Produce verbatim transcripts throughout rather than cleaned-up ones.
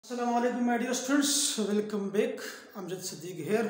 अस्सलाम वालेकुम my dear students, welcome back. Amjad Siddique here.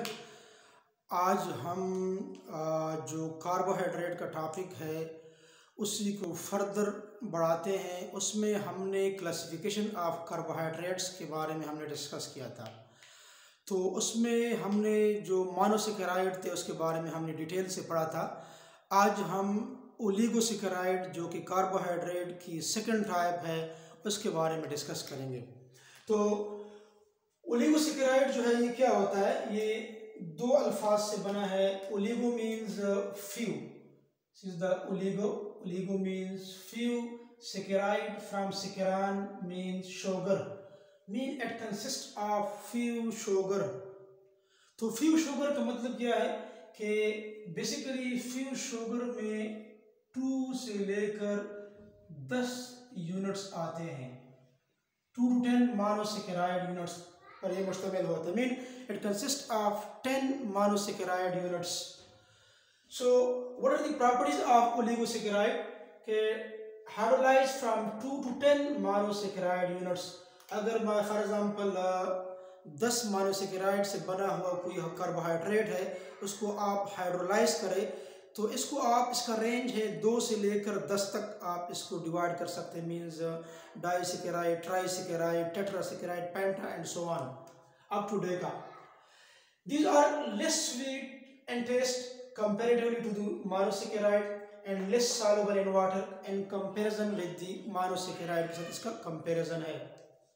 आज हम आ, जो कार्बोहाइड्रेट का टॉपिक है उसी को फर्दर बढ़ाते हैं। उसमें हमने क्लासिफिकेशन ऑफ कार्बोहाइड्रेट्स के बारे में हमने डिस्कस किया था। तो उसमें हमने जो मोनोसेकेराइड थे उसके बारे में हमने डिटेल से पढ़ा था। आज हम ओलिगोसेकेराइड जो कि कार्बोहाइड्रेट की सेकंड टाइप है उसके बारे में डिस्कस करेंगे। तो ओलिगोसेकेराइड जो है ये क्या होता है, ये दो अल्फाज से बना है। Oligo means few, this is the oligo oligo means few, saccharide from saccharon means sugar, mean it consist of few sugar. तो फ्यू शुगर का मतलब क्या है कि बेसिकली फ्यू शुगर में टू से लेकर दस यूनिट्स आते हैं। Two to ten monosaccharide units पर ये मुश्तमिल होता है। Mean it consist of ten monosaccharide units. So what are the properties of oligosaccharide के hydrolyse from two to ten monosaccharide units. अगर मैं फॉर एग्जांपल दस मोनोसेकेराइड से बना हुआ कोई कार्बोहाइड्रेट है उसको आप हाइड्रोलाइज करें तो इसको आप इसका रेंज है दो से लेकर दस तक आप इसको डिवाइड कर सकते हैं। Means disaccharide, trisaccharide, tetrasaccharide, penta and so on up to deca. These are less sweet and taste comparatively to the monosaccharide and less soluble in water in comparison with the monosaccharide के साथ इसका comparison है।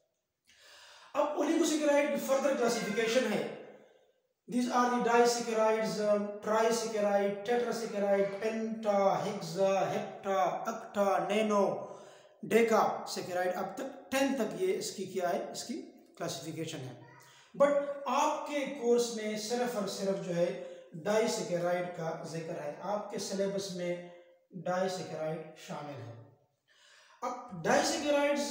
अब oligosaccharide की further classification है। These are the disaccharides, um, trisaccharide, tetrasaccharide, penta, hexa, hepta, octa, nano, deca saccharide। अब तक ten तक ये इसकी क्या है, इसकी क्लासिफिकेशन है। बट आपके कोर्स में सिर्फ और सिर्फ जो है डाइसेकेराइड का जिक्र है। आपके सिलेबस में डाइसेकेराइड शामिल है। अब डाइसेकेराइड्स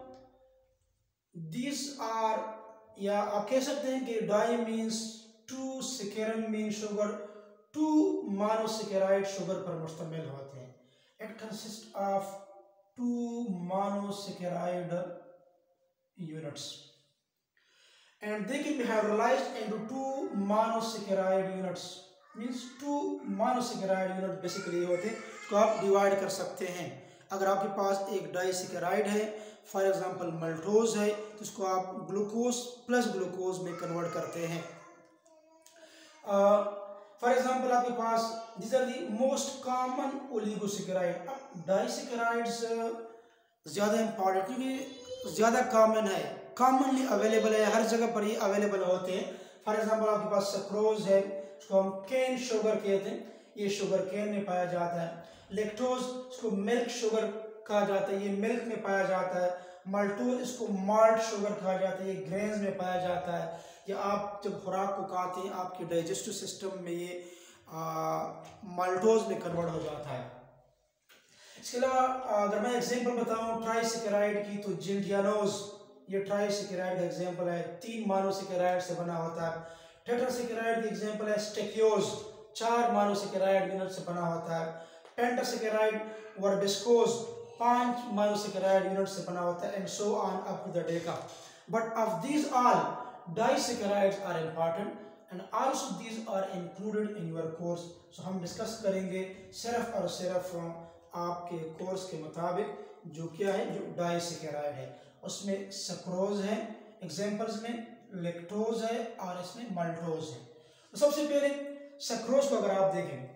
दीज आर, या आप कह सकते हैं कि di means two, saccharon mean sugar, two monosaccharide sugar पर मुश्तमिल होते हैं। It consist of two monosaccharide units and they can be hydrolyzed into two monosaccharide units, means two monosaccharide unit basically ये होते हैं, इसको आप डिवाइड कर सकते हैं। अगर आपके पास एक डाइसेकेराइड है, फॉर एग्जांपल मल्टोज है, तो इसको आप ग्लूकोज प्लस ग्लूकोज में कन्वर्ट करते हैं। फॉर uh, एग्जांपल आपके पास these are the most common oligosaccharide. अब डाइसेकेराइड्स ज़्यादा इम्पॉर्टेंट क्योंकि ज़्यादा कॉमन है, कॉमनली अवेलेबल है, हर जगह पर ये अवेलेबल होते हैं। फॉर एग्जांपल आपके पास सक्रोज है, इसको हम केन शुगर कहते हैं, ये शुगर केन में पाया जाता है। लेक्टोज इसको मिल्क शुगर कहा जाता है, ये मिल्क में पाया जाता है। माल्टोज इसको माल्ट शुगर कहा जाता है, ये ग्रेन्स में पाया जाता है। या आप जब खुराक को खाते हैं आपके डाइजेस्टिव सिस्टम में ये माल्टोज में कन्वर्ट हो जाता है। इसके अलावा अगर मैं एग्जांपल बताऊं ट्राइसेकेराइड की तो जिंटियानोज, ये ट्राइसेकेराइड का एग्जांपल है, तीन मोनोसेकेराइड से बना होता है। टेट्रासेकेराइड की एग्जांपल है स्टेकियोज, चार मोनोसेकेराइड यूनिट से बना होता है। पेंटासेकेराइड वर्बिस्कोज, पांच मोनोसेकेराइड यूनिट से बना होता है, and so on up to the deca. But of these all disaccharides are important and also these are included in your course. So हम डिस्कस करेंगे सिर्फ और सिर्फ आपके कोर्स के मुताबिक जो क्या है, जो डाइसेकेराइड है उसमें सक्रोज है एग्जांपल्स में, लेक्टोज है और इसमें मल्टोज है। तो सबसे पहले सक्रोज को अगर आप देखें,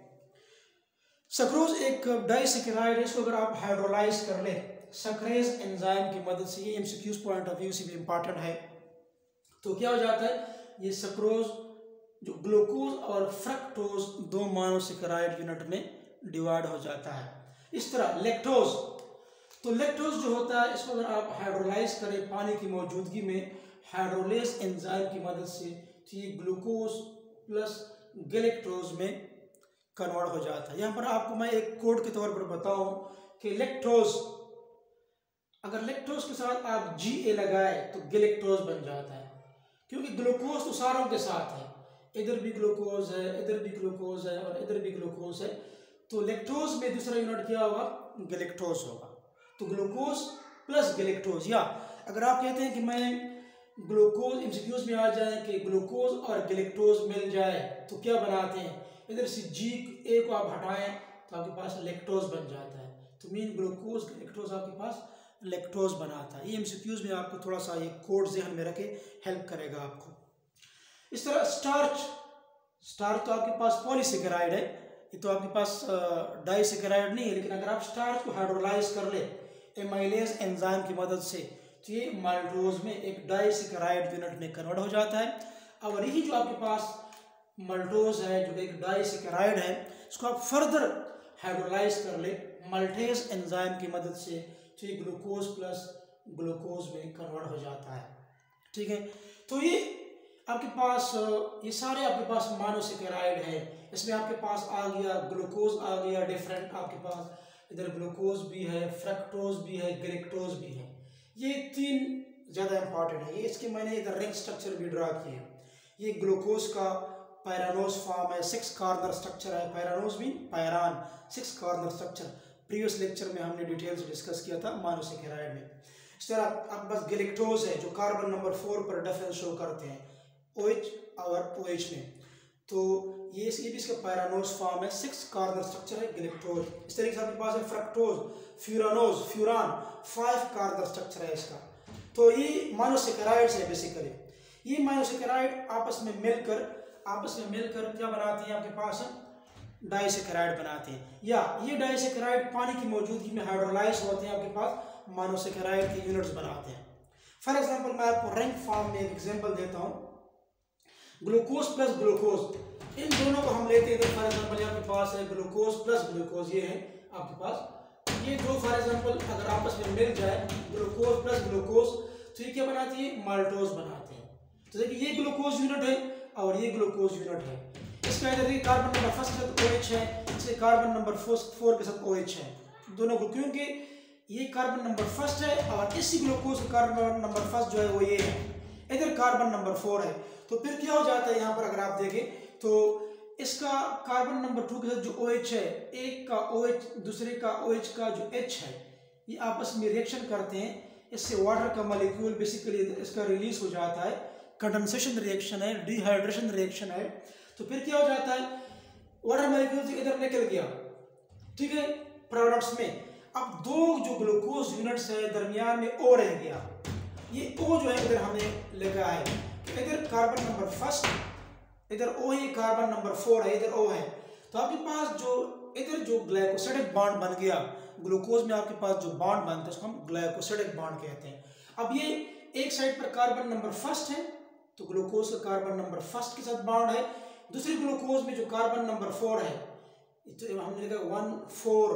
सक्रोज एक डाइसेकेराइड है, इसको अगर आप हाइड्रोलाइज कर ले सक्रेज एंजाइम की मदद से, ये एमसीक्यूज पॉइंट ऑफ व्यू से भी इंपॉर्टेंट है, तो क्या हो जाता है, ये सक्रोज जो ग्लूकोज और फ्रक्टोज दो मोनोसेकेराइड यूनिट में डिवाइड हो जाता है। इस तरह लेक्टोज, तो लेक्टोज जो होता है इसको अगर आप हाइड्रोलाइज करें पानी की मौजूदगी में हाइड्रोलेज एंजाइम की मदद से, तो ये ग्लूकोज प्लस गैलेक्टोज में कन्वर्ट हो जाता है। यहाँ पर आपको मैं एक कोड के तौर पर बताऊं कि लेक्टोज, अगर लेक्टोज के साथ आप जी ए लगाए तो गैलेक्टोज बन जाता है, क्योंकि ग्लूकोज तो सारों के साथ है, इधर भी ग्लूकोज है, इधर भी ग्लूकोज है और इधर भी ग्लूकोज है, तो लेक्टोज में दूसरा यूनिट क्या होगा, गैलेक्टोज होगा। तो ग्लूकोज प्लस गैलेक्टोज, या अगर आप कहते हैं कि मैं ग्लूकोज एमसीक्यूज में आ जाए कि ग्लूकोज और गैलेक्टोज मिल जाए तो क्या बनाते हैं, इधर से जी ए को आप हटाएं तो आपके पास लैक्टोज बन जाता है, तो मीन ग्लूकोज गैलेक्टोज आपके पास लैक्टोज बनाता है। ये एमसीक्यूज में आपको थोड़ा सा ये कोड ज़हन में रखे हेल्प करेगा आपको। इस तरह स्टार्च, स्टार्च तो आपके पास पॉलीसेकेराइड है, ये तो आपके पास डाइसेकेराइड नहीं है, लेकिन अगर आप स्टार्च को हाइड्रोलाइज कर ले एमाइलेज एंजाइम की मदद से तो ये माल्टोज में एक डाइसेकेराइड यूनिट में कन्वर्ट हो जाता है। और यही जो आपके पास माल्टोज है जो एक डाइसेकेराइड है, इसको आप फर्दर हाइड्रोलाइज कर ले माल्टेज एंजाइम की मदद से तो ये ग्लूकोज प्लस ग्लूकोज में कन्वर्ट हो जाता है। ठीक है, तो ये आपके पास ये सारे आपके पास मोनोसेकेराइड है, इसमें आपके पास आ गया ग्लूकोज आ गया डिफरेंट, आपके पास इधर ग्लूकोज भी है, फ्रक्टोज भी है, गैलेक्टोज भी है। ये तीन ज़्यादा इंपॉर्टेंट है। ये इसके मैंने इधर रिंग स्ट्रक्चर भी ड्रा किए हैं। ये ग्लूकोज का पैरानोज फॉर्म है, सिक्स कार्बन स्ट्रक्चर है, पैरानोज भी pyran six carbon structure, previous lecture में हमने डिटेल से डिस्कस किया था मोनोसेकेराइड में। इस तरह आपके पास गैलेक्टोज है जो कार्बन नंबर फोर पर डिफरेंस शो करते हैं OH और OH में, तो ये ये भी इसका पैरानोज फॉर्म है, सिक्स कार्बन स्ट्रक्चर है गैलेक्टोज। इस तरीके से आपके पास है fructose, furanose, furan, five carbon structure है इसका। तो ये मोनोसेकेराइड्स है बेसिकली। ये मोनोसेकेराइड आपस में मिलकर आपस में मिलकर क्या बनाते हैं, आपके पास डाइसेकेराइड बनाते हैं, या ये डाइसेकेराइड पानी की मौजूदगी में हाइड्रोलाइज होते हैं, आपके पास मोनोसेकेराइड के यूनिट्स बनाते हैं। फॉर एग्जांपल मैं आपको रिंग फॉर्म में एक एग्जांपल देता हूँ, ग्लूकोज प्लस ग्लूकोज, इन दोनों को हम लेते हैं। फॉर एग्जांपल आपके पास है ग्लूकोज प्लस ग्लूकोज, ये है आपके पास, ये दो फॉर एग्जांपल अगर आपस में मिल जाए ग्लूकोज प्लस ग्लूकोज तो ये क्या बनाती है, माल्टोज बनाते हैं। तो देखिए ये ग्लूकोज यूनिट है और ये ग्लूकोज यूनिट है, इसका इधर ये कार्बन नंबर फर्स्ट के साथ OH है, इसके कार्बन नंबर फोर के साथ OH है दोनों को, क्योंकि ये कार्बन नंबर फर्स्ट है और इसी ग्लूकोज का कार्बन नंबर फर्स्ट जो है वो ये है, इधर कार्बन नंबर फोर है। तो फिर क्या हो जाता है यहाँ पर अगर आप देखें तो इसका कार्बन नंबर टू के साथ जो OH है, एक का OH दूसरे का OH का जो H है, ये आपस में रिएक्शन करते हैं, इससे वाटर का मॉलिक्यूल बेसिकली इसका रिलीज हो जाता है, कंडेंसेशन रिएक्शन है, डिहाइड्रेशन रिएक्शन है। तो फिर क्या हो जाता है, वाटर मॉलिक्यूल इधर निकल गया, ठीक है, प्रोडक्ट्स में। अब दो जो ग्लूकोज यूनिट्स है दरमियान में O रह गया, ये O जो है इधर हमने लगा है, इधर कार्बन नंबर फर्स्ट, इधर O है, कार्बन नंबर फोर है, इधर O है। तो आपके पास जो इधर जो ग्लाइकोसिडिक बॉन्ड बन गया, ग्लूकोज में आपके पास जो बॉन्ड बनता है उसको हम ग्लाइकोसिडिक बॉन्ड कहते हैं। अब ये एक साइड पर कार्बन नंबर फर्स्ट है तो ग्लूकोज का कार्बन नंबर फर्स्ट के साथ बॉन्ड है, दूसरे ग्लूकोज में जो कार्बन नंबर फोर है तो हमने लिखा वन फोर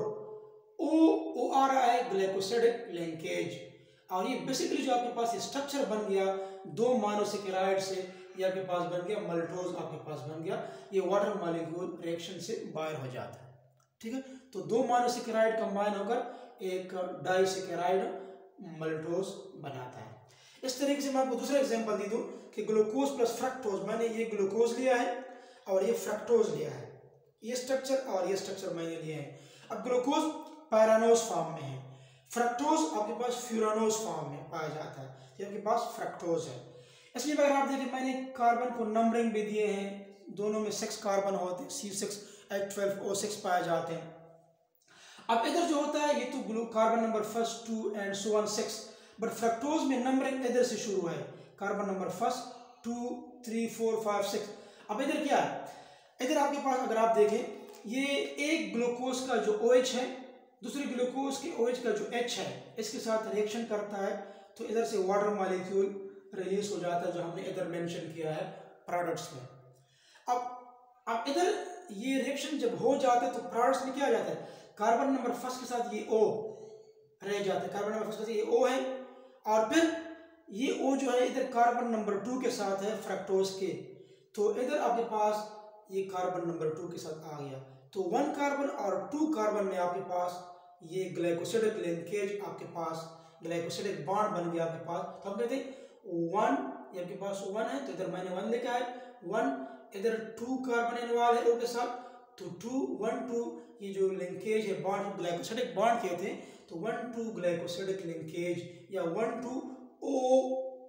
ओ ओ आ रहा है ग्लाइकोसिडिक लिंकेज। और ये बेसिकली जो आपके पास स्ट्रक्चर बन गया दो मोनोसेकेराइड से, ये आपके पास बन गया माल्टोज, आपके पास बन गया, ये वाटर मॉलिक्यूल रिएक्शन से बाहर हो जाता है। ठीक है, तो दो मोनोसेकेराइड कंबाइन होकर एक डाइसेकेराइड माल्टोज बनाता है। इस तरीके से मैं आपको दूसरा एग्जांपल दे दूं कि ग्लूकोज प्लस फ्रक्टोज, मैंने ये ग्लूकोज लिया है और ये फ्रक्टोज लिया है, ये स्ट्रक्चर और ये स्ट्रक्चर मैंने लिए हैं। अब ग्लूकोज पैरानोज फॉर्म में है, फ्रक्टोज आपके पास फ्यूरानोज फॉर्म में पाया जाता है, ये आपके पास फ्रक्टोज है। इसमें अगर आप देखें मैंने कार्बन को नंबरिंग भी दिए हैं, दोनों में सिक्स कार्बन होते हैं, C six H twelve O six पाए जाते हैं। अब इधर जो होता है ये तो ग्लू carbon number first two and so on six, but fructose में नंबरिंग इधर से शुरू है, carbon number first two three four five six. अब इधर क्या है, इधर आपके पास अगर आप देखें ये एक ग्लूकोज का जो OH है दूसरे ग्लूकोज के OH का जो H है इसके साथ रिएक्शन करता है, तो इधर से वाटर मॉलिक्यूल रिलीज हो जाता है जो हमने इधर मेंशन किया है प्रोडक्ट्स में। अब अब इधर ये रिएक्शन जब हो जाता है तो प्रोडक्ट्स में क्या आ जाता है, कार्बन नंबर फर्स्ट के साथ ये O रह जाता है, कार्बन नंबर फर्स्ट के साथ ये O है, और फिर ये O जो है इधर कार्बन नंबर टू के साथ है फ्रक्टोज के, तो इधर आपके पास ये कार्बन नंबर टू के साथ आ गया, तो वन कार्बन और टू कार्बन में आपके पास ये ग्लाइकोसिडिक लिंकेज, आपके पास ग्लाइकोसिडिक बॉन्ड बन गया आपके पास। तो हम कहते हैं वन, ये आपके पास वन है तो इधर मैंने वन लिखा है, वन इधर टू कार्बन इन्वॉल्व है O के साथ, तो टू वन टू ये जो लिंकेज है बॉन्ड ग्लाइकोसिडिक बॉन्ड कहते हैं, तो वन टू ग्लाइकोसिडिक लिंकेज या one two O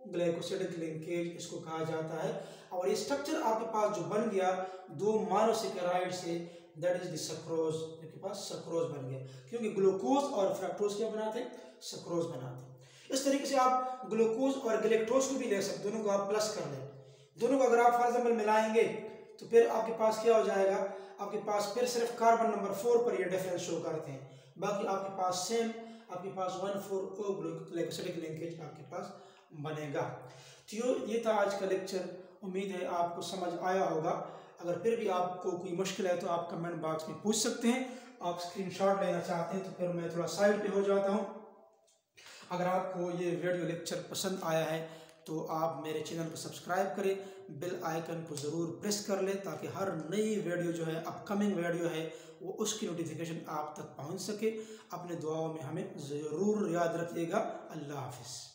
glycosidic linkage इसको कहा जाता है। और ये स्ट्रक्चर आपके पास जो बन गया दो मोनोसेकेराइड से, दैट इज द सक्रोज, आपके पास सक्रोज बन गया, क्योंकि ग्लूकोज और फ्रक्टोज क्या बनाते हैं, सक्रोज बनाते हैं। इस तरीके से आप ग्लूकोज और गैलेक्टोज को भी ले सकते, दोनों को आप प्लस कर लें। दोनों को अगर आप फॉर एग्जाम्पल मिलाएंगे तो फिर आपके पास क्या हो जाएगा, आपके पास फिर सिर्फ कार्बन नंबर फोर पर ये डिफरेंस शो करते हैं, बाकी आपके पास सेम आपके पास one four O glycosidic linkage आपके पास बनेगा। तो ये था आज का लेक्चर, उम्मीद है आपको समझ आया होगा। अगर फिर भी आपको कोई मुश्किल है तो आप कमेंट बॉक्स में पूछ सकते हैं। आप स्क्रीनशॉट लेना चाहते हैं तो फिर मैं थोड़ा साइड पे हो जाता हूँ। अगर आपको ये वीडियो लेक्चर पसंद आया है तो आप मेरे चैनल को सब्सक्राइब करें, बेल आइकन को ज़रूर प्रेस कर लें ताकि हर नई वीडियो जो है, अपकमिंग वीडियो है, वो उसकी नोटिफिकेशन आप तक पहुंच सके। अपने दुआओं में हमें ज़रूर याद रखिएगा। अल्लाह हाफिज़।